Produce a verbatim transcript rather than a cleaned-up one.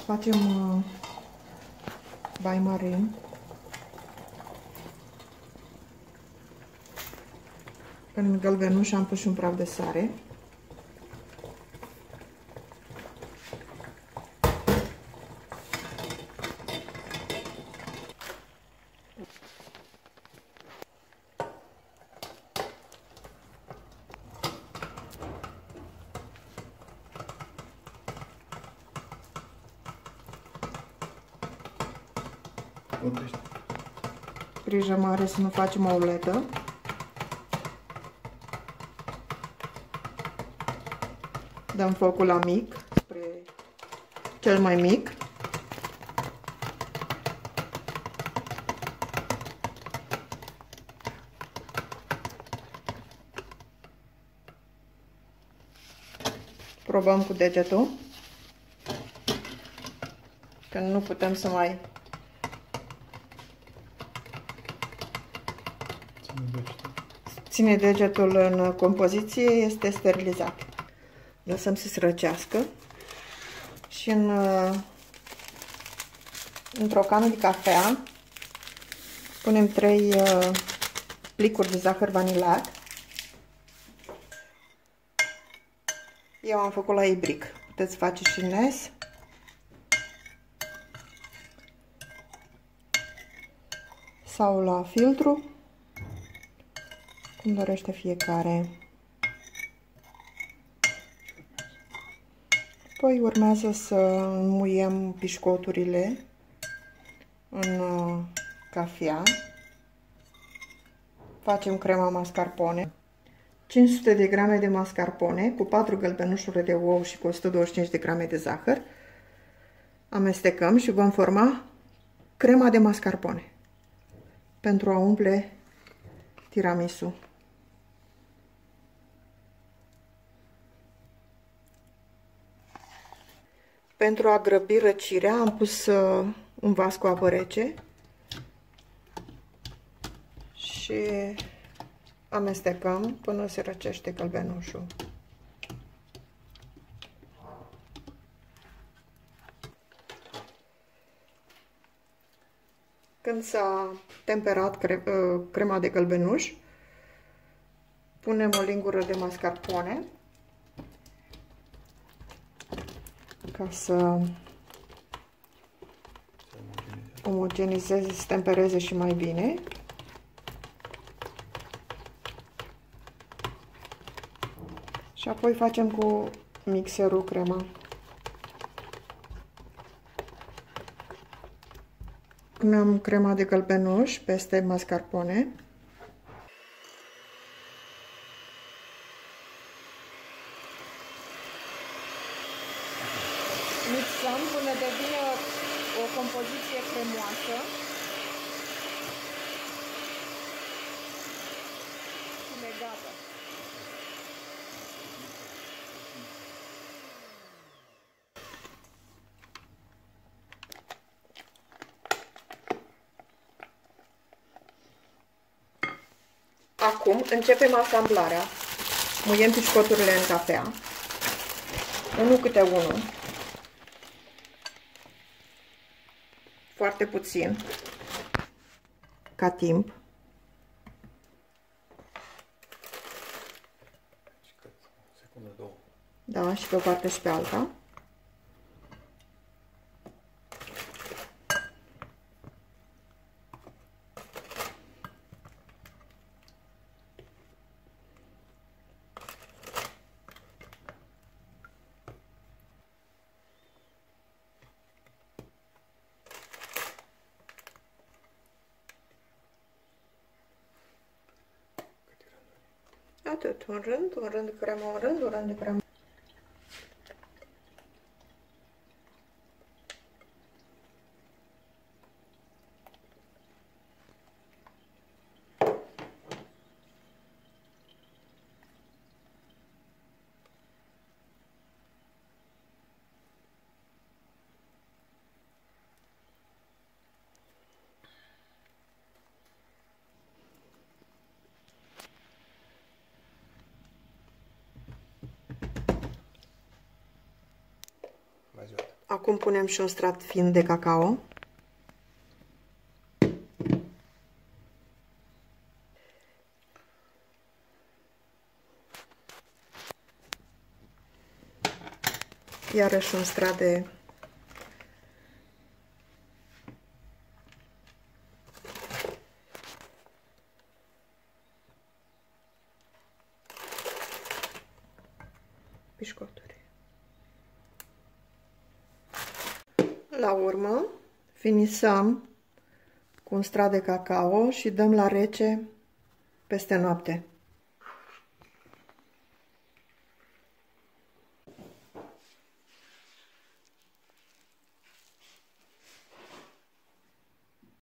Facem uh, bai marin. În gălbenuș am pus și un praf de sare. Grijă mare să nu facem o omletă. Dăm focul la mic, spre cel mai mic. Probăm cu degetul. Că nu putem să mai... Ține degetul în compoziție, este sterilizat. Lăsăm să se răcească și în, într-o cană de cafea punem trei plicuri de zahăr vanilat. Eu am făcut la ibric, puteți face și nes. Sau la filtru, cum dorește fiecare. Apoi urmează să înmuiem pișcoturile în cafea. Facem crema mascarpone. cinci sute de grame de mascarpone cu patru gălbenușuri de ou și cu o sută douăzeci și cinci de grame de zahăr. Amestecăm și vom forma crema de mascarpone pentru a umple tiramisu. Pentru a grăbi răcirea am pus uh, un vas cu apă rece și amestecăm până se răcește gălbenușul. Când s-a temperat cre uh, crema de gălbenuș, punem o lingură de mascarpone ca să omogenizeze, să tempereze și mai bine. Și apoi facem cu mixerul crema. Punem crema de gălbenuș peste mascarpone. Mixăm până devine o compoziție cremoasă. Și legată. Acum începem asamblarea. Muiem pișcoturile în cafea, unul câte unul, foarte puțin, ca timp. Da, și pe o parte și pe alta. Atât, un rând, un rând de cremă, un rând, un rând de cremă. Acum punem și un strat fin de cacao. Iarăși un strat de pișcoturi. La urmă, finisăm cu un strat de cacao și dăm la rece peste noapte.